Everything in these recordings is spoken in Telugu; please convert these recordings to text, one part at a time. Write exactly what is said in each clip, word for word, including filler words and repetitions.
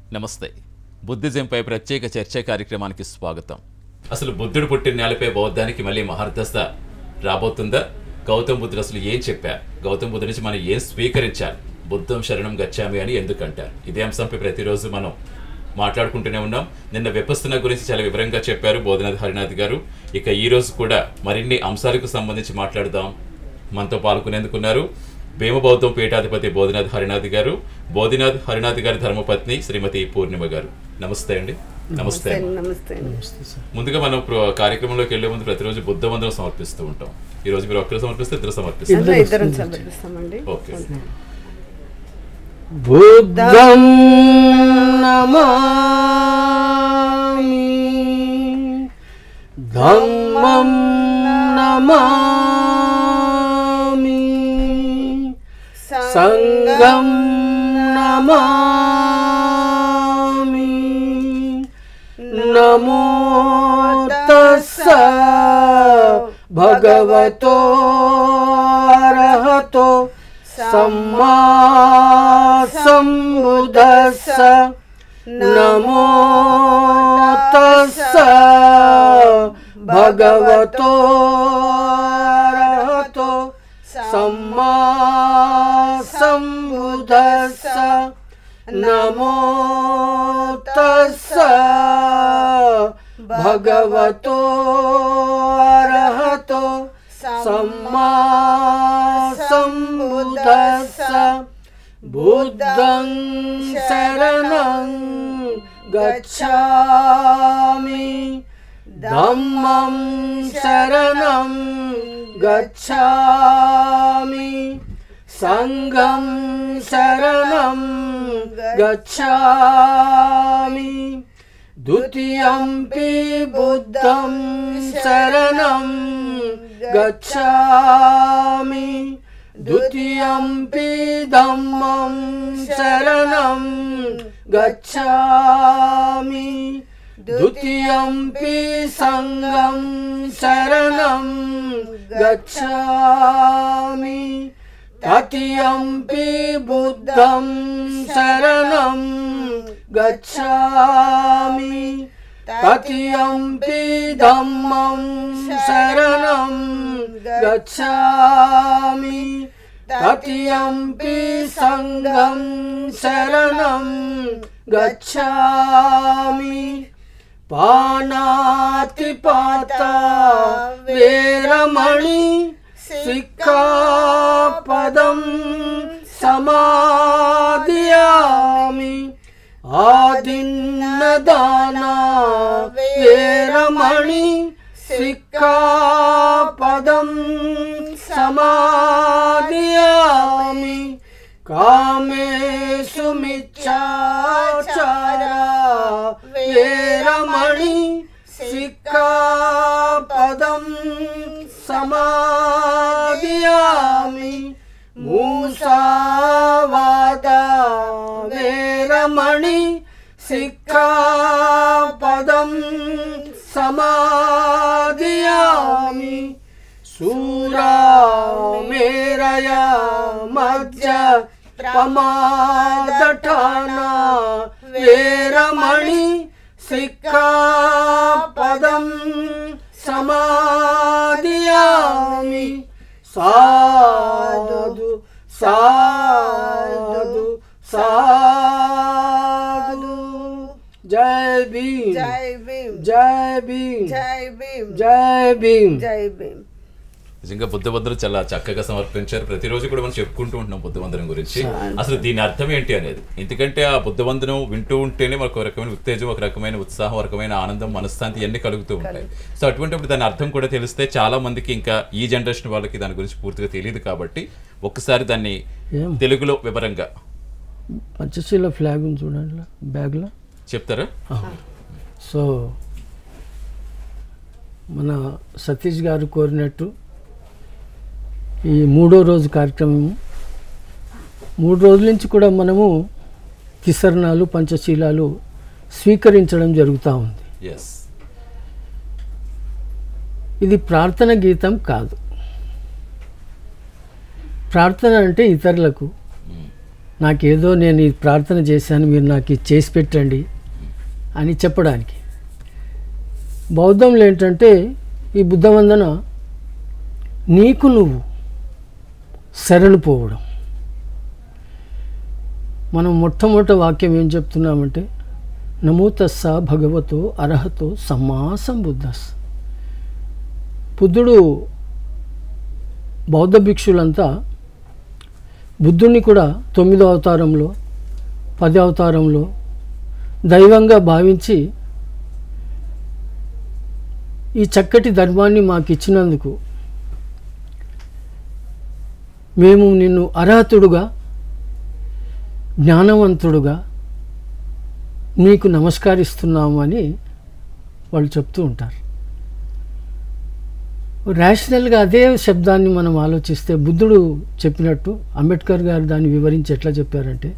నమస్తే. బుద్ధిజంపై ప్రత్యేక చర్చా కార్యక్రమానికి స్వాగతం. అసలు బుద్ధుడు పుట్టిన నేలపై బౌద్ధానికి మళ్ళీ మహర్దశ రాబోతుందా? గౌతమ బుద్ధుడు అసలు ఏం చెప్పారు? గౌతమ బుద్ధుడి నుంచి మనం ఏం స్వీకరించాలి? బుద్ధం శరణం గచ్చామి అని ఎందుకంటారు? ఇదే అంశంపై ప్రతిరోజు మనం మాట్లాడుకుంటూనే ఉన్నాం. నిన్న విపස්සన గురించి చాలా వివరంగా చెప్పారు బోధినాథ్ హరినాథ్ గారు. ఇక ఈ రోజు కూడా మరిన్ని అంశాలకు సంబంధించి మాట్లాడదాం. మనతో పాల్గొనేందుకున్నారు భీమబౌద్ధం పీఠాధిపతి బోధినాథ్ హరినాథ్ గారు, బోధినాథ్ హరినాథ్ గారి ధర్మపత్ని శ్రీమతి పూర్ణిమ గారు. నమస్తే అండి. నమస్తే. ముందుగా మనం కార్యక్రమంలోకి వెళ్లే ముందు ప్రతిరోజు బుద్ధ వందనం సమర్పిస్తూ ఉంటాం. ఈ రోజు మీరు ఒక్కరు సమర్పిస్తే ఇద్దరు సమర్పిస్తారు. ఓకే. బుద్ధం నమామి ధమ్మం నమామి సంఘం నమామి నమో తస్స భగవతో అర్హతో సమ్మా సంబుద్దస్స నమో తస్స భగవతో అర్హతో సమ్మా సంబుద్దస్స నమో తస్స భగవతో అర్హతో సమ్మా సంబుద్దస్స బుద్ధం శరణం గచ్ఛామి ధమ్మం శరణం గచ్ఛామి సంఘం శరణం గచ్ఛామి ద్వితీయంపి బుద్ధం శరణం గచ్ఛామి ద్వితీయంపి ధమ్మం శరణం గచ్ఛామి ద్వితీయంపి సంఘం శరణం గచ్ఛామి తృతీయంపి బుద్ధం శరణం గచ్ఛామి తృతీయంపి ధమ్మం శరణం గచ్ఛామి తృతీయంపి సంఘం శరణం గచ్ఛామి పాణాతిపాత వేరమణి సిక్ఖాపదం సమాదియామి ఆదిన్నదాన వేరమణి సిక్ఖాపదం సమాదియామి కామేషు మిచ్ఛాచార వేరమణి సిక్ఖాపదం సమాదియామి మూసావాద వేరమణి సిక్ఖాపదం సమాదియామి శూరామేరయ మధ్య ప్రమాదఠాన వేరమణి సిక్ఖాపదం సమాదియామి సాధు సాధు సాధు. జై భీమ్, జై భీమ్, జై భీమ్, జై భీమ్, జై భీమ్, జై భీమ్. నిజంగా బుద్ధవందనం చాలా చక్కగా సమర్పించారు. ప్రతిరోజు కూడా మనం చెప్పుకుంటూ ఉంటున్నాం బుద్ధవందనం గురించి. అసలు దీని అర్థం ఏంటి అనేది. ఎందుకంటే ఆ బుద్ధవందనం వింటూ ఉంటేనే మనకు ఒక రకమైన ఉత్తేజం, ఒక రకమైన ఉత్సాహం, ఒక రకమైన ఆనందం, మనశ్శాంతి ఇవన్నీ కలుగుతూ ఉంటాయి. సో అటువంటిప్పుడు దాని అర్థం కూడా తెలిస్తే చాలా మందికి ఇంకా ఈ జనరేషన్ వాళ్ళకి దాని గురించి పూర్తిగా తెలియదు. కాబట్టి ఒక్కసారి దాన్ని తెలుగులో వివరంగా పంచశీల ఫ్లాగ్ చూడండి బ్యాగ్లో చెప్తారా? సో మన సతీష్ గారు కోరినట్టు ఈ మూడో రోజు కార్యక్రమం, మూడు రోజుల నుంచి కూడా మనము తిసరణాలు పంచశీలాలు స్వీకరించడం జరుగుతూ ఉంది. ఇది ప్రార్థన గీతం కాదు. ప్రార్థన అంటే ఇతరులకు, నాకేదో నేను ఈ ప్రార్థన చేశాను, మీరు నాకు ఇది చేసి పెట్టండి అని చెప్పడానికి. బౌద్ధంలో ఏంటంటే ఈ బుద్ధవందన నీకు నువ్వు శరణు పోవడం. మనం మొట్టమొదటి వాక్యం ఏం చెప్తున్నామంటే నమో తస్స భగవతో అర్హతో సమ్మా సంబుద్ధస్. బుద్ధుడు బౌద్ధ భిక్షులంతా బుద్ధుడిని కూడా తొమ్మిదో అవతారంలో పది అవతారంలో దైవంగా భావించి ఈ చక్కటి ధర్మాన్ని మాకు ఇచ్చినందుకు మేము నిన్ను అర్హతుడుగా జ్ఞానవంతుడుగా నీకు నమస్కరిస్తున్నాము అని వాళ్ళు చెప్తూ ఉంటారు. రేషనల్గా అదే శబ్దాన్ని మనం ఆలోచిస్తే బుద్ధుడు చెప్పినట్టు అంబేద్కర్ గారు దాన్ని వివరించి ఎట్లా చెప్పారంటే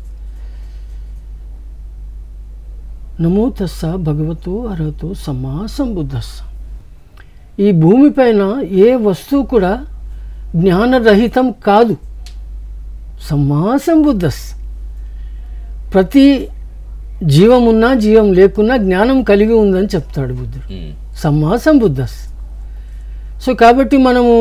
నమో తస్స భగవతో అర్హతో సమ్మా సంబుద్ధస్స. ఈ భూమిపైన ఏ వస్తువు కూడా జ్ఞానరహితం కాదు. సమ్మా సంబుద్ధస్. ప్రతి జీవం ఉన్నా జీవం లేకున్నా జ్ఞానం కలిగి ఉందని చెప్తాడు బుద్ధుడు. సమ్మా సంబుద్ధస్. సో కాబట్టి మనము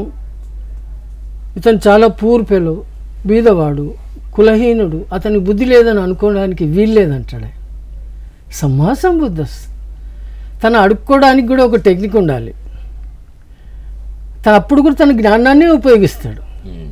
ఇతను చాలా పూర్ ఫెలో, బీదవాడు, కులహీనుడు, అతనికి బుద్ధి లేదని అనుకోవడానికి వీల్లేదంటాడు. సమ్మా సంబుద్ధస్. తను అడుక్కోవడానికి కూడా ఒక టెక్నిక్ ఉండాలి. తను అప్పుడు కూడా తన జ్ఞానాన్ని ఉపయోగిస్తాడు.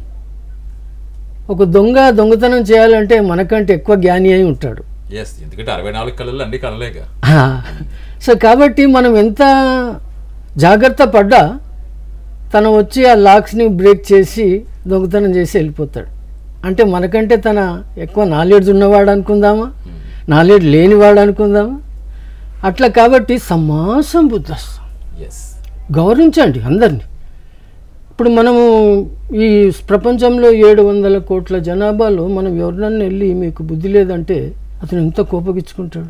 ఒక దొంగ దొంగతనం చేయాలంటే మనకంటే ఎక్కువ జ్ఞాని అయి ఉంటాడు. ఎందుకంటే అరవై నాలుగు కళలు అన్ని కనలేక. సో కాబట్టి మనం ఎంత జాగ్రత్త పడ్డా తను వచ్చి ఆ లాక్స్ని బ్రేక్ చేసి దొంగతనం చేసి వెళ్ళిపోతాడు. అంటే మనకంటే తన ఎక్కువ నాలెడ్జ్ ఉన్నవాడు అనుకుందామా, నాలెడ్జ్ లేనివాడు అనుకుందామా? అట్లా కాబట్టి సమ్మా సంబుద్ధస్. గౌరవించండి అందరినీ. ఇప్పుడు మనము ఈ ప్రపంచంలో ఏడు వందల కోట్ల జనాభాలో మనం ఎవరినన్నా వెళ్ళి మీకు బుద్ధి లేదంటే అతను ఎంత కోపగించుకుంటాడు.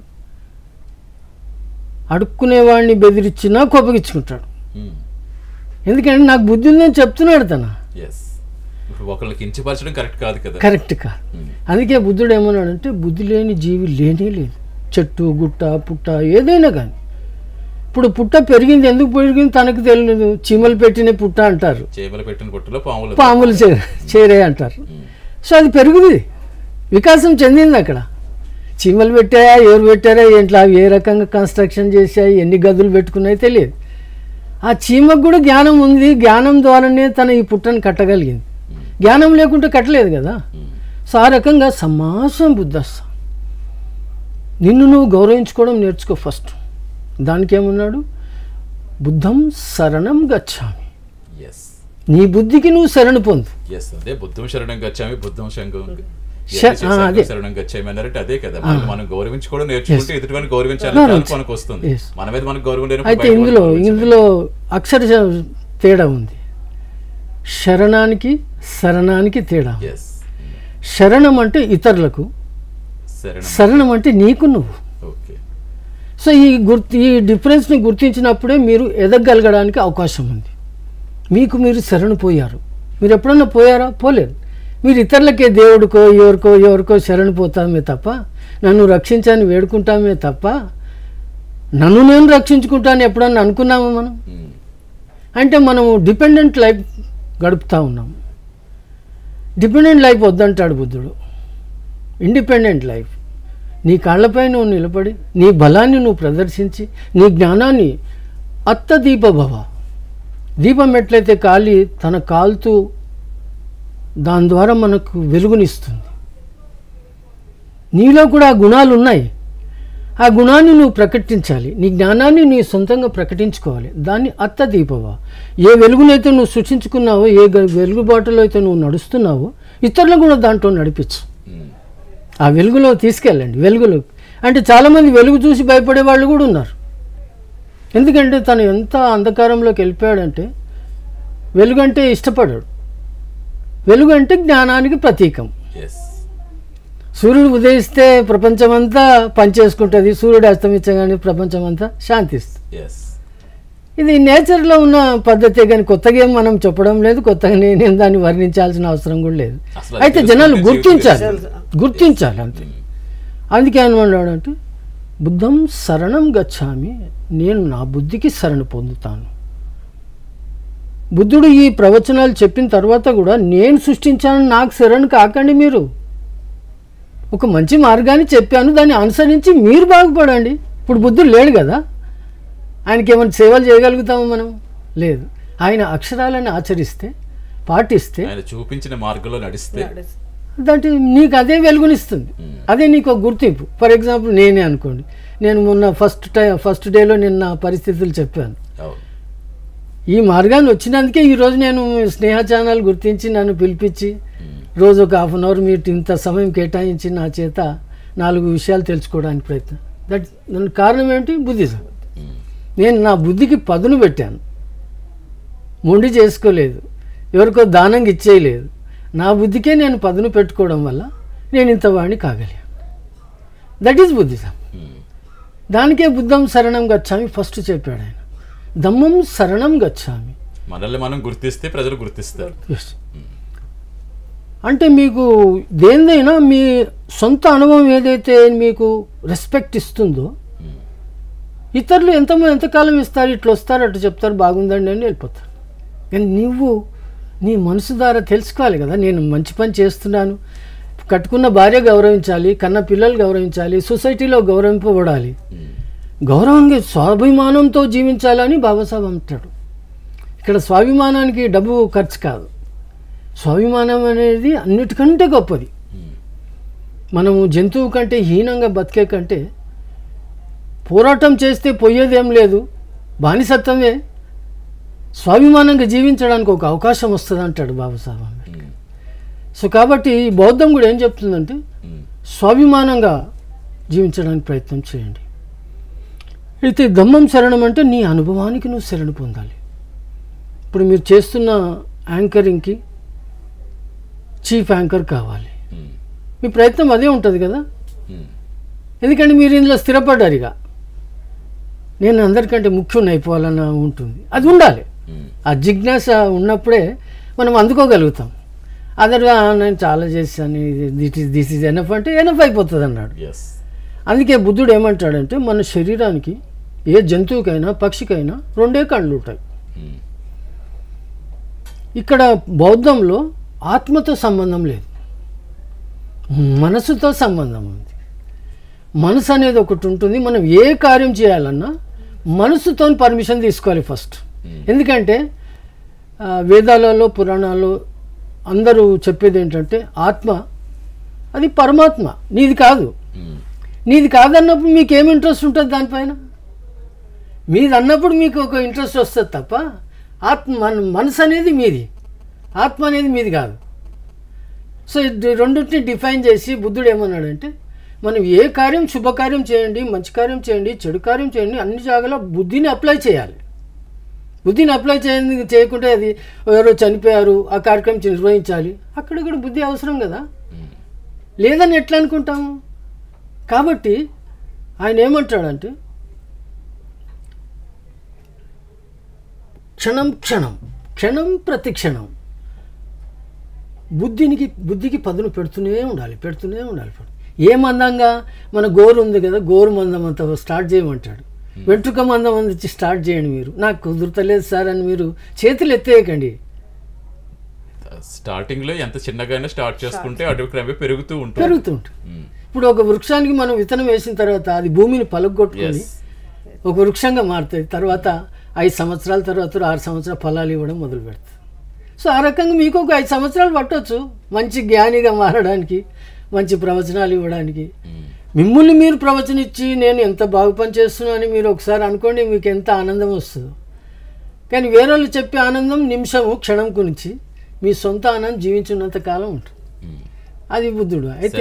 అడుక్కునేవాడిని బెదిరించినా కోపగించుకుంటాడు. ఎందుకంటే నాకు బుద్ధి ఉందని చెప్తున్నాడు తన. ఒకళ్ళకి కించపరచడం కరెక్ట్ కాదు కదా. కరెక్ట్ కాదు. అందుకే బుద్ధుడు ఏమన్నాడంటే బుద్ధి లేని జీవి లేనే లేదు. చెట్టు గుట్ట పుట్ట ఏదైనా కానీ. ఇప్పుడు పుట్ట పెరిగింది, ఎందుకు పెరిగింది తనకు తెలియదు. చీమలు పెట్టిన పుట్ట అంటారు, చీమలు పెట్టిన పుట్టలో పాములు పాములు చేరే అంటారు. సో అది పెరుగుతుంది, వికాసం చెందింది. అక్కడ చీమలు పెట్టాయా, ఎవరు పెట్టారా, ఏంట్లో అవి ఏ రకంగా కన్స్ట్రక్షన్ చేశాయి, ఎన్ని గదులు పెట్టుకున్నాయో తెలియదు. ఆ చీమకు కూడా జ్ఞానం ఉంది. జ్ఞానం ద్వారానే తన ఈ పుట్టను కట్టగలిగింది. జ్ఞానం లేకుంటే కట్టలేదు కదా. సో ఆ రకంగా సమ్మా సంబుద్ధస్స. నిన్ను నువ్వు గౌరవించుకోవడం నేర్చుకో ఫస్ట్. దానికి ఏమన్నాడు? బుద్ధం శరణం గచ్చామి. నీ బుద్ధికి నువ్వు శరణు పొందు. అదే బుద్ధం శరణం గచ్చామి, బుద్ధం శంఖం శరణం గచ్చామి అన్నారంటే అదే కదా. మనం గౌరవించుకోవడం నేర్చుకుంటే ఎదుటివాడిని గౌరవించాలని మనకు వస్తుంది. మన మీద మనకు గౌరవం లేదు. అయితే ఇందులో ఇందులో అక్షర తేడా ఉంది. శరణానికి శరణానికి తేడా. శరణం అంటే ఇతరులకు, శరణం అంటే నీకు నువ్వు. సో ఈ గుర్తు ఈ డిఫరెన్స్ని గుర్తించినప్పుడే మీరు ఎదగగలగడానికి అవకాశం ఉంది. మీకు మీరు శరణు పోయారు. మీరు ఎప్పుడన్నా పోయారా? పోలేదు. మీరు ఇతరులకే దేవుడికో ఎవరికో ఎవరికో శరణు పోతామే తప్ప, నన్ను రక్షించని వేడుకుంటామే తప్ప, నన్ను నేను రక్షించుకుంటాను ఎప్పుడన్నా అనుకున్నామా మనం? అంటే మనము డిపెండెంట్ లైఫ్ గడుపుతూ ఉన్నాము. డిపెండెంట్ లైఫ్ వద్దంటాడు బుద్ధుడు. Independent life. నీ కాళ్ళపై నువ్వు నిలబడి నీ బలాన్ని నువ్వు ప్రదర్శించి నీ జ్ఞానాన్ని అత్త దీపభవ. దీపం ఎట్లయితే కాలి తన కాలుతూ దాని ద్వారా మనకు వెలుగునిస్తుంది. నీలో కూడా ఆ గుణాలు ఉన్నాయి. ఆ గుణాన్ని నువ్వు ప్రకటించాలి. నీ జ్ఞానాన్ని నీ సొంతంగా ప్రకటించుకోవాలి. దాన్ని అత్త దీపవ. ఏ వెలుగునైతే నువ్వు సృష్టించుకున్నావో, ఏ వెలుగుబాటులో అయితే నువ్వు నడుస్తున్నావో, ఇతరులను కూడా దాంట్లో నడిపించు. ఆ వెలుగులో తీసుకెళ్ళండి. వెలుగులో అంటే చాలామంది వెలుగు చూసి భయపడే వాళ్ళు కూడా ఉన్నారు. ఎందుకంటే తను ఎంత అంధకారంలోకి వెళ్ళిపోయాడంటే వెలుగు అంటే ఇష్టపడాడు. వెలుగు అంటే జ్ఞానానికి ప్రతీకం. సూర్యుడు ఉదయిస్తే ప్రపంచమంతా పనిచేసుకుంటుంది, సూర్యుడు అస్తమించగానే ప్రపంచమంతా శాంతిస్తుంది. ఇది నేచర్లో ఉన్న పద్ధతే, కానీ కొత్తగా ఏం మనం చెప్పడం లేదు, కొత్తగా నేనేం దాన్ని వర్ణించాల్సిన అవసరం కూడా లేదు. అయితే జనాలు గుర్తించాలి, గుర్తించాలి అంతే. అందుకే ఏమన్నాడు అంటే బుద్ధం శరణం గచ్చామి, నేను నా బుద్ధికి శరణ పొందుతాను. బుద్ధుడు ఈ ప్రవచనాలు చెప్పిన తర్వాత కూడా నేను సృష్టించాను, నాకు శరణ్ కాకండి, మీరు ఒక మంచి మార్గాన్ని చెప్పాను, దాన్ని అనుసరించి మీరు బాగుపడండి. ఇప్పుడు బుద్ధుడు లేడు కదా, ఆయనకి ఏమైనా సేవలు చేయగలుగుతాము మనం? లేదు. ఆయన అక్షరాలను ఆచరిస్తే, పాటిస్తే, ఆయన చూపించిన మార్గంలో నడిస్తే దాంట్లో నీకు అదే వెలుగునిస్తుంది, అదే నీకు ఒక గుర్తింపు. ఫర్ ఎగ్జాంపుల్ నేనే అనుకోండి, నేను మొన్న ఫస్ట్ టైం ఫస్ట్ డేలో నేను నా పరిస్థితులు చెప్పాను. ఈ మార్గాన్ని వచ్చినందుకే ఈరోజు నేను స్నేహ ఛానల్ గుర్తించి నన్ను పిలిపించి రోజు ఒక హాఫ్ అన్ అవర్ మీరు ఇంత సమయం కేటాయించి నా చేత నాలుగు విషయాలు తెలుసుకోవడానికి ప్రయత్నం. దట్ దానికి కారణం ఏంటి? బుద్ధిజం. నేను నా బుద్ధికి పదును పెట్టాను, మొండి చేసుకోలేదు, ఎవరికో దానంగా ఇచ్చేయలేదు. నా బుద్ధికే నేను పదును పెట్టుకోవడం వల్ల నేను ఇంత వాడిని కాగలిగాను. That is Buddhism. దానికే బుద్ధం శరణం గచ్చామి ఫస్ట్ చెప్పాడు ఆయన. దమ్మం శరణం గచ్చామి, మనల్ని మనం గుర్తిస్తే ప్రజలు గుర్తిస్తారు. అంటే మీకు దేనిదైనా మీ సొంత అనుభవం ఏదైతే మీకు రెస్పెక్ట్ ఇస్తుందో, ఇతరులు ఎంత ఎంతకాలం ఇస్తారు, ఇట్లా వస్తారు, అటు చెప్తారు, బాగుందండి అని వెళ్ళిపోతారు. కానీ నువ్వు నీ మనసు ద్వారా తెలుసుకోవాలి కదా, నేను మంచి పని చేస్తున్నాను, కట్టుకున్న భార్య గౌరవించాలి, కన్న పిల్లలు గౌరవించాలి, సొసైటీలో గౌరవింపబడాలి, గౌరవంగా స్వాభిమానంతో జీవించాలని బాబాసాహెబ్ అంటాడు. ఇక్కడ స్వాభిమానానికి డబ్బు ఖర్చు కాదు, స్వాభిమానం అనేది అన్నిటికంటే గొప్పది. మనము జంతువు కంటే హీనంగా బతికే కంటే పోరాటం చేస్తే పోయేదేం లేదు, బానిసత్వమే, స్వాభిమానంగా జీవించడానికి ఒక అవకాశం వస్తుంది అంటాడు బాబాసాహెబ్ అంబేద్కర్. సో కాబట్టి ఈ బౌద్ధం కూడా ఏం చెప్తుందంటే స్వాభిమానంగా జీవించడానికి ప్రయత్నం చేయండి. అయితే దమ్మం శరణం అంటే నీ అనుభవానికి నువ్వు శరణ పొందాలి. ఇప్పుడు మీరు చేస్తున్న యాంకరింగ్కి చీఫ్ యాంకర్ కావాలి, మీ ప్రయత్నం అదే ఉంటుంది కదా, ఎందుకంటే మీరు ఇందులో స్థిరపడ్డారు. ఇక నేను అందరికంటే ముఖ్యం అయిపోవాలన్న ఉంటుంది, అది ఉండాలి. ఆ జిజ్ఞాస ఉన్నప్పుడే మనం అందుకోగలుగుతాం. అదర్గా నేను చాలా చేశాను, దిట్ ఈస్ దిస్ ఈజ్ ఎనఫ్ అంటే ఎనఫ్ అయిపోతుంది అన్నాడు. అందుకే బుద్ధుడు ఏమంటాడంటే మన శరీరానికి ఏ జంతువుకైనా పక్షికైనా రెండే కళ్ళు ఉంటాయి. ఇక్కడ బౌద్ధంలో ఆత్మతో సంబంధం లేదు, మనసుతో సంబంధం ఉంది. మనసు అనేది ఒకటి ఉంటుంది. మనం ఏ కార్యం చేయాలన్నా మనసుతో పర్మిషన్ తీసుకోవాలి ఫస్ట్. ఎందుకంటే వేదాలలో పురాణాల్లో అందరూ చెప్పేది ఏంటంటే ఆత్మ అది పరమాత్మ, నీది కాదు. నీది కాదన్నప్పుడు మీకు ఏం ఇంట్రెస్ట్ ఉంటుంది దానిపైన? మీది అన్నప్పుడు మీకు ఒక ఇంట్రెస్ట్ వస్తుంది తప్ప ఆత్మ మన మనసు అనేది మీది, ఆత్మ అనేది మీది కాదు. సో రెండింటిని డిఫైన్ చేసి బుద్ధుడు ఏమన్నాడంటే మనం ఏ కార్యం, శుభకార్యం చేయండి, మంచి కార్యం చేయండి, చెడు కార్యం చేయండి, అన్ని జాగాలో బుద్ధిని అప్లై చేయాలి. బుద్ధిని అప్లై చేయ చేయకుంటే అది ఎవరో చనిపోయారు ఆ కార్యక్రమం నిర్వహించాలి, అక్కడక్కడ బుద్ధి అవసరం కదా, లేదని ఎట్లా అనుకుంటాము? కాబట్టి ఆయన ఏమంటాడంటే క్షణం క్షణం క్షణం ప్రతి క్షణం బుద్ధినికి బుద్ధికి పదును పెడుతూనే ఉండాలి, పెడుతూనే ఉండాలి. ఏ మందంగా మన గోరు ఉంది కదా, గోరు మందం అంత స్టార్ట్ చేయమంటాడు, వెంట్రుక మందం అందించి స్టార్ట్ చేయండి. మీరు నాకు కుదురుతలేదు సార్ అని మీరు చేతులు ఎత్తేయకండి. స్టార్టింగ్ లో ఎంత చిన్నగానే స్టార్ట్ చేసుకుంటే అటు క్రమే పెరుగుతూ ఉంటుంది పెరుగుతూ ఉంటుంది ఇప్పుడు ఒక వృక్షానికి మనం విత్తనం వేసిన తర్వాత అది భూమిని పలగొట్టుకొని ఒక వృక్షంగా మారుతుంది. తర్వాత ఐదు సంవత్సరాల తర్వాత ఆరు సంవత్సరాల ఫలాలు ఇవ్వడం మొదలు పెడుతుంది. సో ఆ రకంగా మీకు ఒక ఐదు సంవత్సరాలు పట్టవచ్చు మంచి జ్ఞానిగా మారడానికి, మంచి ప్రవచనాలు ఇవ్వడానికి. మిమ్మల్ని మీరు ప్రవచనం ఇచ్చి నేను ఎంత బాగు పని చేస్తున్నాను అని మీరు ఒకసారి అనుకోండి, మీకు ఎంత ఆనందం వస్తుందో. కానీ వేరే వాళ్ళు చెప్పే ఆనందం నిమిషము క్షణం గురించి, మీ సొంత ఆనందం జీవించినంత కాలం ఉంటుంది. అది బుద్ధుడు. అయితే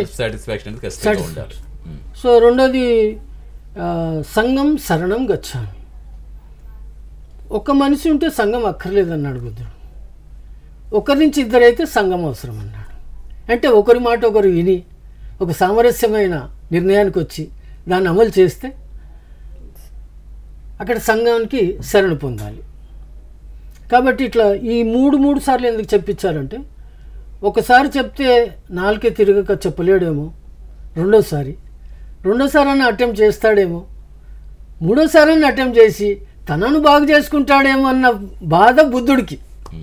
సో రెండోది సంఘం శరణం గచ్చామి. ఒక మనిషి ఉంటే సంఘం అక్కర్లేదన్నాడు బుద్ధుడు. ఒకరి నుంచి ఇద్దరైతే సంఘం అవసరం అన్నాడు. అంటే ఒకరి మాట ఒకరు విని ఒక సామరస్యమైన నిర్ణయానికి వచ్చి దాన్ని అమలు చేస్తే అక్కడ సంఘానికి శరణ పొందాలి. కాబట్టి ఇట్లా ఈ మూడు మూడు సార్లు ఎందుకు చెప్పించారంటే, ఒకసారి చెప్తే నాలుకే తిరగక చెప్పలేడేమో, రెండోసారి రెండోసారి అని అటెంప్ట్ చేస్తాడేమో, మూడోసారి అని అటెంప్ట్ చేసి తనను బాగు చేసుకుంటాడేమో అన్న బాధ బుద్ధుడికి.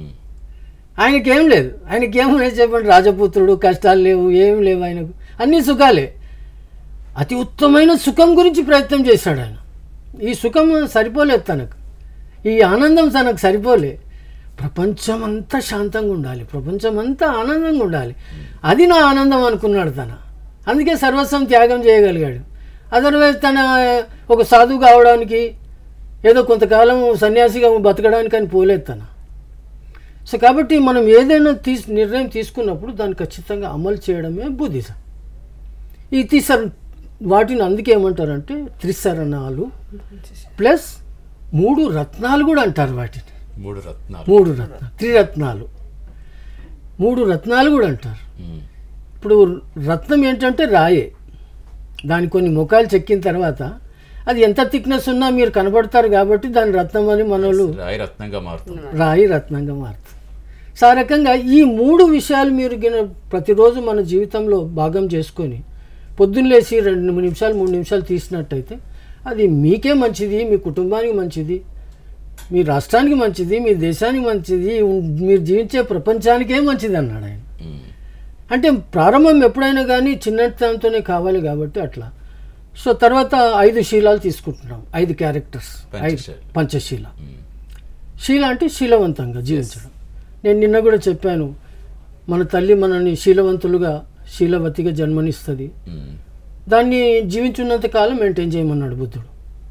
ఆయనకేం లేదు, ఆయనకేం లేదు చెప్పండి, రాజపుత్రుడు, కష్టాలు లేవు, ఏం లేవు, ఆయనకు అన్నీ సుఖాలే. అతి ఉత్తమైన సుఖం గురించి ప్రయత్నం చేశాడు ఆయన. ఈ సుఖం సరిపోలేదు తనకు, ఈ ఆనందం తనకు సరిపోలే. ప్రపంచం అంతా శాంతంగా ఉండాలి, ప్రపంచం అంతా ఆనందంగా ఉండాలి, అది నా ఆనందం అనుకున్నాడు తన. అందుకే సర్వస్వం త్యాగం చేయగలిగాడు. అదర్వైజ్ తన ఒక సాధువు కావడానికి, ఏదో కొంతకాలం సన్యాసిగా బతకడానికి అని పోలేదు తన. సో కాబట్టి మనం ఏదైనా తీసు నిర్ణయం తీసుకున్నప్పుడు దాన్ని ఖచ్చితంగా అమలు చేయడమే బుద్ధిజం. ఈ తీసర వాటిని అందుకే ఏమంటారంటే త్రిశరణాలు ప్లస్ మూడు రత్నాలు కూడా అంటారు వాటిని. మూడు రత్నాలు మూడు రత్నాలు త్రిరత్నాలు మూడు రత్నాలు కూడా అంటారు. ఇప్పుడు రత్నం ఏంటంటే రాయే, దాని కొన్ని ముఖాలు చెక్కిన తర్వాత అది ఎంత థిక్నెస్ ఉన్నా మీరు కనబడతారు కాబట్టి దాని రత్నం అని మనోళ్ళు రాయి రత్నంగా మారుతుంది. రాయి రత్నంగా మారుతుంది. సో ఆ రకంగా ఈ మూడు విషయాలు మీరు గిన ప్రతిరోజు మన జీవితంలో భాగం చేసుకొని పొద్దున్న లేచి రెండు నిమిషాలు మూడు నిమిషాలు తీసినట్టయితే అది మీకే మంచిది, మీ కుటుంబానికి మంచిది, మీ రాష్ట్రానికి మంచిది, మీ దేశానికి మంచిది, మీరు జీవించే ప్రపంచానికే మంచిది అన్నాడు ఆయన. అంటే ప్రారంభం ఎప్పుడైనా కానీ చిన్నతనంతోనే కావాలి కాబట్టి అట్లా. సో తర్వాత ఐదు శీలాలు తీసుకుంటున్నాం, ఐదు క్యారెక్టర్స్, ఐదు పంచశీల. శీల అంటే శీలవంతంగా జీవించడం. నేను నిన్న కూడా చెప్పాను, మన తల్లి మనల్ని శీలవంతులుగా శీలవతిగా జన్మనిస్తుంది, దాన్ని జీవించున్నంత కాలం మెయింటైన్ చేయమన్నాడు బుద్ధుడు.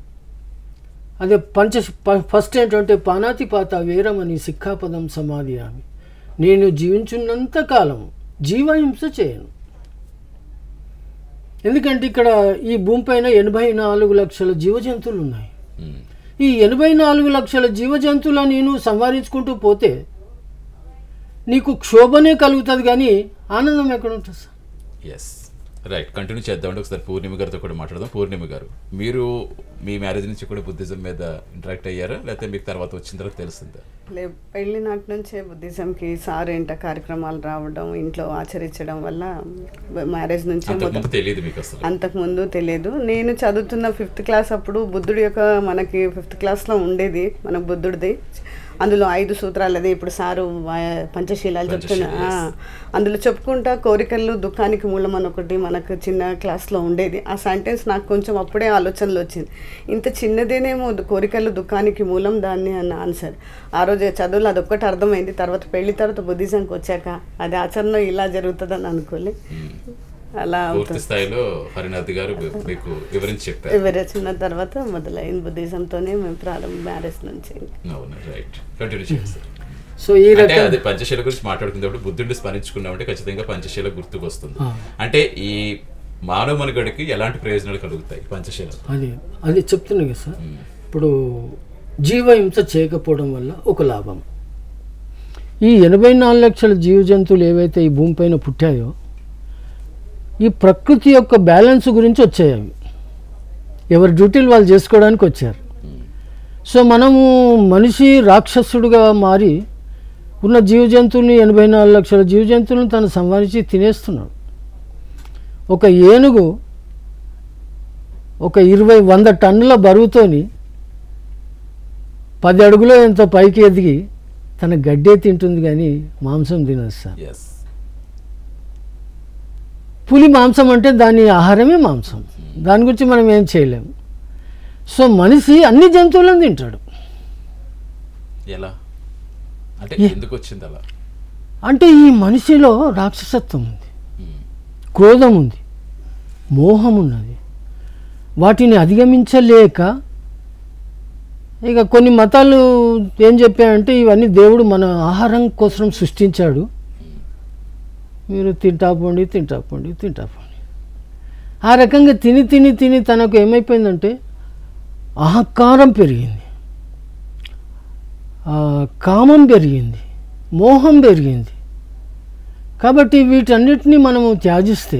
అదే పంచ ఫస్ట్ ఏంటంటే పానాతిపాత వీరమని సిక్ఖాపదం సమాధియామి, నేను జీవించున్నంత కాలం జీవహింస చేయను. ఎందుకంటే ఇక్కడ ఈ భూమిపైన ఎనభై నాలుగు లక్షల జీవజంతువులు ఉన్నాయి. ఈ ఎనభై నాలుగు లక్షల జీవజంతువులను నేను సంహరించుకుంటూ పోతే నీకు క్షోభనే కలుగుతుంది కానీ ఆనందం ఎక్కడ ఉంటుంది సార్? ఎస్ రైట్, కంటిన్యూ చేద్దామండి. ఒకసారి పూర్ణిమ గారితో కూడా మాట్లాడదాం. పూర్ణిమ గారు, మీరు మీ మ్యారేజ్ నుంచి కూడా బుద్ధిజం మీద ఇంటరాక్ట్ అయ్యారా, లేకపోతే మీకు తర్వాత వచ్చిన తర్వాత తెలిసిందా? లే పెళ్ళి నాటి నుంచే బుద్ధిజంకి సార్ ఏంట కార్యక్రమాలు రావడం, ఇంట్లో ఆచరించడం వల్ల మ్యారేజ్ నుంచి తెలియదు మీకు అసలు? అంతకుముందు తెలియదు. నేను చదువుతున్న ఫిఫ్త్ క్లాస్ అప్పుడు బుద్ధుడి యొక్క మనకి ఫిఫ్త్ క్లాస్లో ఉండేది మన బుద్ధుడిది, అందులో ఐదు సూత్రాలు, అదే ఇప్పుడు సారు పంచశీలాలు చెప్తున్నా, అందులో చెప్పుకుంటా కోరికలు దుఃఖానికి మూలం అని ఒకటి మనకు చిన్న క్లాస్లో ఉండేది. ఆ సెంటెన్స్ నాకు కొంచెం అప్పుడే ఆలోచనలు వచ్చింది, ఇంత చిన్నదేనేమో కోరికలు దుఃఖానికి మూలం దాన్ని అన్న ఆన్సర్. ఆ రోజు చదువులు అదొక్కటి అర్థమైంది. తర్వాత పెళ్లి తర్వాత బుద్ధిజంకి వచ్చాక అది ఆచరణ ఇలా జరుగుతుందని అనుకోలే. అలా పూర్తి స్థాయిలో హరినాథ్ గారు మీకు వివరించి చెప్పారు. వివరించిన తర్వాత మొదలైంది బుద్ధిజంతోనే మేము ప్రారంభం మ్యారేజ్ నుంచి. రైట్, కంటిన్యూ చేయండి. సో ఈ రకంగా అదే పంచశీల గురించి మాట్లాడుకున్నప్పుడు బుద్ధుడిని స్మరించుకున్నామంటే ఖచ్చితంగా పంచశీల గుర్తుకు వస్తుంది. అంటే ఈ మానవ మనుగడికి ఎలాంటి ప్రయోజనాలు కలుగుతాయి పంచశీల? అది అది చెప్తున్నాయి కదా సార్. ఇప్పుడు జీవహింస చేయకపోవడం వల్ల ఒక లాభం, ఈ ఎనభై నాలుగు లక్షల జీవ జంతువులు ఏవైతే ఈ భూమిపైన పుట్టాయో ఈ ప్రకృతి యొక్క బ్యాలెన్స్ గురించి వచ్చాయి. అవి ఎవరి డ్యూటీలు వాళ్ళు చేసుకోవడానికి వచ్చారు. సో మనము మనిషి రాక్షసుడుగా మారి ఉన్న జీవ జంతువుల్ని ఎనభై నాలుగు లక్షల జీవ జంతువులను తను సంహరించి తినేస్తున్నాడు. ఒక ఏనుగు ఒక ఇరవై వంద టన్నుల బరువుతోని పది అడుగులో ఎంతో పైకి ఎదిగి తన గడ్డే తింటుంది కానీ మాంసం తినదు సార్. పులి మాంసం అంటే దాని ఆహారమే మాంసం, దాని గురించి మనం ఏం చేయలేము. సో మనిషి అన్ని జంతువులను తింటాడు. ఎలా అంటే ఎందుకు వచ్చింది అలా? అంటే ఈ మనిషిలో రాక్షసత్వం ఉంది, క్రోధం ఉంది, మోహం ఉన్నది. వాటిని అధిగమించలేక ఇక కొన్ని మతాలు ఏం చెప్పాయంటే ఇవన్నీ దేవుడు మన ఆహారం కోసం సృష్టించాడు, మీరు తింటా పోండి తింటా పోండి తింటా పోండి. ఆ రకంగా తిని తిని తిని తనకు ఏమైపోయిందంటే అహంకారం పెరిగింది, కామం పెరిగింది, మోహం పెరిగింది. కాబట్టి వీటన్నిటినీ మనము త్యాజిస్తే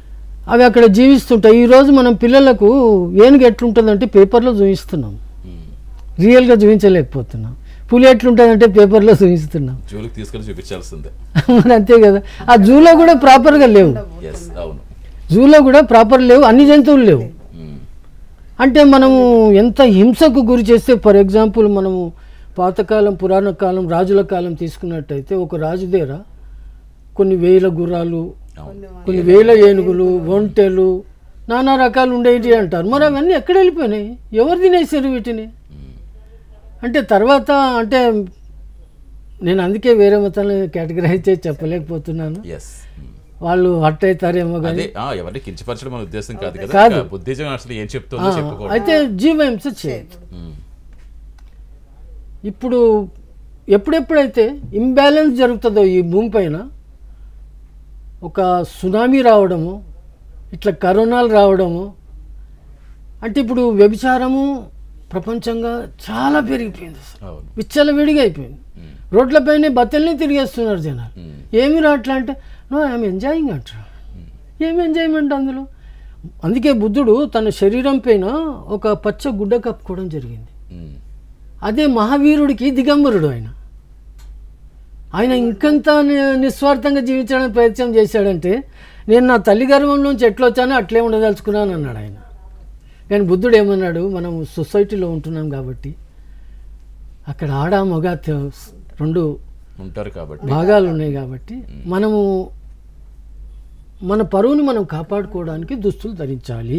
అవి అక్కడ జీవిస్తుంటాయి. ఈరోజు మనం పిల్లలకు ఏనుగు ఎట్లుంటుందంటే పేపర్లో చూపిస్తున్నాం, రియల్గా చూపించలేకపోతున్నాం. పులి ఎట్లుంటుందంటే పేపర్లో చూపిస్తున్నాం, జూలకు తీసుకొని చూపించాల్సిందే. మరి అంతే కదా. ఆ జూలో కూడా ప్రాపర్గా లేవు, జూలో కూడా ప్రాపర్ లేవు, అన్ని జంతువులు లేవు. అంటే మనము ఎంత హింసకు గురి చేస్తే, ఫర్ ఎగ్జాంపుల్ మనము పాతకాలం పురాణ కాలం రాజుల కాలం తీసుకున్నట్టయితే ఒక రాజు దగ్గర కొన్ని వేల గుర్రాలు, కొన్ని వేల ఏనుగులు, ఒంటెలు, నానా రకాలు ఉండేవి అంటారు. మరి అవన్నీ ఎక్కడ వెళ్ళిపోయినాయి? ఎవరు తినేసారు వీటిని? అంటే తర్వాత అంటే నేను అందుకే వేరే మతాలను కేటగరైజ్ చేసి చెప్పలేకపోతున్నాను, వాళ్ళు హర్ట్ అవుతారేమో. కానీ ఎవరిని కించపరచడం మన ఉద్దేశం కాదు కదా, కాదు. బుద్ధిజం అసలు ఏం చెప్తుందో చెప్పుకోవడం. అయితే జీవహింస చేయదు. ఇప్పుడు ఎప్పుడెప్పుడైతే ఇంబ్యాలెన్స్ జరుగుతుందో ఈ భూమి పైన, ఒక సునామీ రావడము, ఇట్లా కరోనాలు రావడము, అంటే ఇప్పుడు వ్యభిచారము ప్రపంచంగా చాలా పెరిగిపోయింది, అసలు విచ్చలవిడిగా అయిపోయింది. రోడ్లపైనే బత్తల్ని తిరిగేస్తున్నారు జనాలు. ఏమి రావట్లా అంటే నో ఐఎమ్ ఎంజాయింగ్ అంటారు. ఏమి ఎంజాయ్మెంట్ అందులో? అందుకే బుద్ధుడు తన శరీరం పైన ఒక పచ్చ గుడ్డ కప్పుకోవడం జరిగింది. అదే మహావీరుడికి దిగంబరుడు ఆయన. ఆయన ఇంకంత నిస్వార్థంగా జీవించడానికి ప్రయత్నం చేశాడంటే, నేను నా తల్లి గర్భంలోంచి ఎట్లా వచ్చానో అట్లే ఉండదలుచుకున్నాను అన్నాడు ఆయన. కానీ బుద్ధుడు ఏమన్నాడు, మనం సొసైటీలో ఉంటున్నాం కాబట్టి అక్కడ ఆడ మగ రెండు ఉంటారు కాబట్టి భాగాలు ఉన్నాయి కాబట్టి మనము మన పరువుని మనం కాపాడుకోవడానికి దుస్తులు ధరించాలి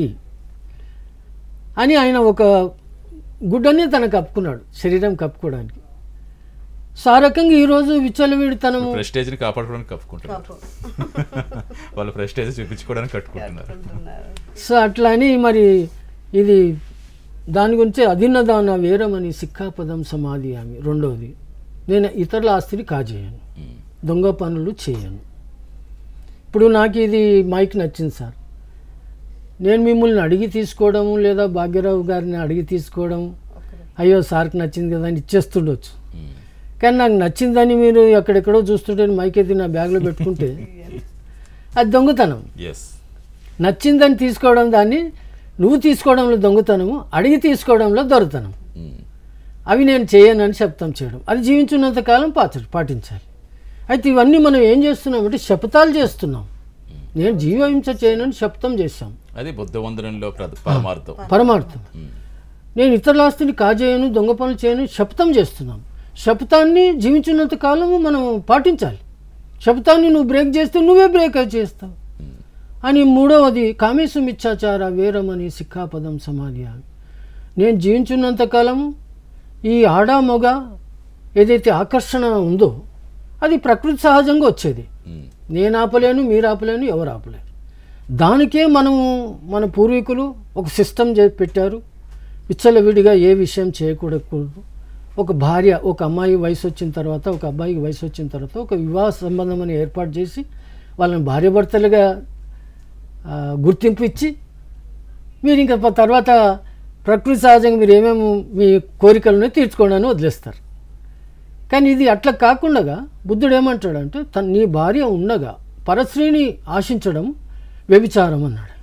అని ఆయన ఒక గుడ్డని తనకు కప్పుకున్నాడు, శరీరం కప్పుకోవడానికి. సో ఆ రకంగా ఈరోజు విచ్చలవిడితనము ప్రెస్టేజ్ని కాపాడుకోవడానికి కప్పుకుంటున్నారు, వాళ్ళ ప్రెస్టేజ్ చూపించుకోవడానికి కట్టుకుంటున్నారు. సో అట్లా అని మరి ఇది దాని గురించి అధిన్నదాన వేరమని సిక్కాపదం సమాధి ఆమె. రెండవది, నేను ఇతరుల ఆస్తిని కాజేయను, దొంగ పనులు చేయను. ఇప్పుడు నాకు ఇది మైక్ నచ్చింది సార్, నేను మిమ్మల్ని అడిగి తీసుకోవడము లేదా భాగ్యరావు గారిని అడిగి తీసుకోవడం, అయ్యో సార్కి నచ్చింది కదా అని ఇచ్చేస్తుండొచ్చు. కానీ నాకు నచ్చిందని మీరు ఎక్కడెక్కడో చూస్తుంటే మైక్ ఎత్తి నా బ్యాగ్లో పెట్టుకుంటే అది దొంగతనం. నచ్చిందని తీసుకోవడం, దాన్ని నువ్వు తీసుకోవడంలో దొంగతనము, అడిగి తీసుకోవడంలో దొరతనం. అవి నేను చేయనని శపథం చేయడం, అది జీవించున్నంత కాలం పాచ పాటించాలి. అయితే ఇవన్నీ మనం ఏం చేస్తున్నామంటే శపథాలు చేస్తున్నాం. నేను జీవహింస చేయనని శపథం చేశాం, అది బుద్ధ వందనంలో పరమార్థం. పరమార్థం నేను ఇతరుల ఆస్తిని కాజేయను, దొంగ పనులు చేయను శపథం చేస్తున్నాం. శపథాన్ని జీవించినంత కాలము మనం పాటించాలి. శపథాన్ని నువ్వు బ్రేక్ చేస్తే నువ్వే బ్రేక్ చేస్తావు అని. మూడవది, కామేశు మిచ్చాచార వేరమని సిక్కాపదం సమాధి. నేను జీవించున్నంత కాలము ఈ ఆడ మొగ ఏదైతే ఆకర్షణ ఉందో అది ప్రకృతి సహజంగా వచ్చేది. నేను ఆపలేను, మీరు ఆపలేను, ఎవరు ఆపలేరు. దానికే మనము మన పూర్వీకులు ఒక సిస్టమ్ పెట్టారు, విచ్చలవిడిగా ఏ విషయం చేయకూడకూడదు. ఒక భార్య, ఒక అమ్మాయి వయసు వచ్చిన తర్వాత, ఒక అబ్బాయికి వయసు వచ్చిన తర్వాత ఒక వివాహ సంబంధం అని ఏర్పాటు చేసి వాళ్ళని భార్యాభర్తలుగా గుర్తింపు ఇచ్చి మీరు ఇంకా తర్వాత ప్రకృతి సహజంగా మీరు ఏమేమి మీ కోరికలను తీర్చుకోండి అని వదిలేస్తారు. కానీ ఇది అట్లా కాకుండా బుద్ధుడు ఏమంటాడంటే, తన నీ భార్య ఉండగా పరస్త్రీని ఆశించడం వ్యభిచారం అన్నాడు.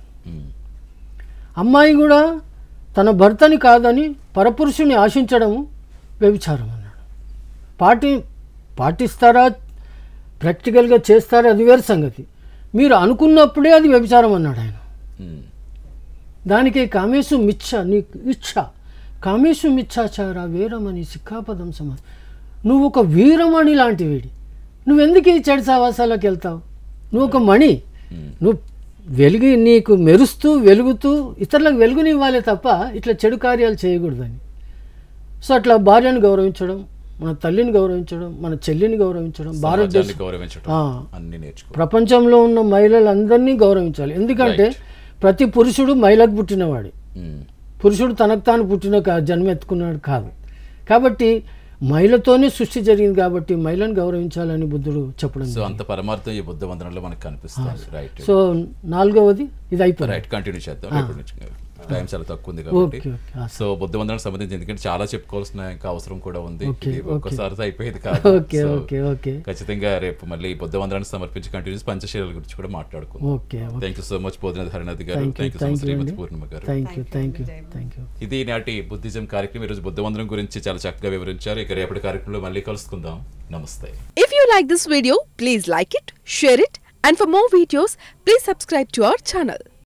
అమ్మాయి కూడా తన భర్తని కాదని పరపురుషుని ఆశించడము వ్యభిచారం అన్నాడు. పాటి పాటిస్తారా, ప్రాక్టికల్గా చేస్తారా, అది వేరు సంగతి. మీరు అనుకున్నప్పుడే అది వ్యభిచారం అన్నాడు ఆయన. దానికి కామేశు మిచ్చ, నీ ఇచ్చ కామేశు మిచ్చాచార వీరమణి సిక్కాపదం సమాధి. నువ్వు ఒక వీరమణి లాంటి వీడి, నువ్వెందుకు ఈ చెడు సావాసాలకు వెళ్తావు? నువ్వు ఒక మణి, నువ్వు వెలుగు నీకు మెరుస్తూ వెలుగుతూ ఇతరులకు వెలుగునివ్వాలి తప్ప ఇట్లా చెడు కార్యాలు చేయకూడదని. సో అట్లా భార్యను గౌరవించడం, మన తల్లిని గౌరవించడం, మన చెల్లిని గౌరవించడం, భారతదేశం ప్రపంచంలో ఉన్న మహిళలందరినీ గౌరవించాలి. ఎందుకంటే ప్రతి పురుషుడు మహిళకు పుట్టినవాడు, పురుషుడు తనకు తాను పుట్టిన జన్మ ఎత్తుకున్నాడు కాదు. కాబట్టి మహిళతోనే సృష్టి జరిగింది కాబట్టి మహిళను గౌరవించాలని బుద్ధుడు చెప్పడం. సో అంత పరమార్థం ఈ బుద్ధ వందనంలో మనకు కనిపిస్తుంది. రైట్. సో నాలుగవది ఇది అయిపోయింది. రైట్, కంటిన్యూ చేద్దాం. టైం చాలా తక్కువ ఉంది కాబట్టి ఓకే, ఓకే. ఆ, సో బుద్ధ వందనానికి సంబంధించి ఎందుకంటే చాలా చెప్పుకోవాల్సిన ఇంకా అవసరం కూడా ఉంది. ఓకే, ఇది ఓకే. ఒక్కసారితో అయిపోయేది కాదు. ఓకే సో ఓకే ఓకే ఖచ్చితంగా రేపు మళ్ళీ బుద్ధ వందనాన్ని సమర్పించి కంటిన్యూస్ పంచశీలాల గురించి కూడా మాట్లాడుకుందాం. Okay thank you so much Bodhinath Harinath గారు. Thank you thank you so thank much you Srimati అండి పూర్ణిమ గారు. Thank you thank you thank you ఇది నాటి బుద్ధిజం కార్యక్రమం. ఈరోజు బుద్ధ వందనం గురించి చాలా చక్కగా వివరించారు. ఇక రేపటి కార్యక్రమంలో మళ్ళీ కలుసుకుందాం. నమస్తే. If you like this video, please like it, share it, and for more videos, please subscribe to our channel.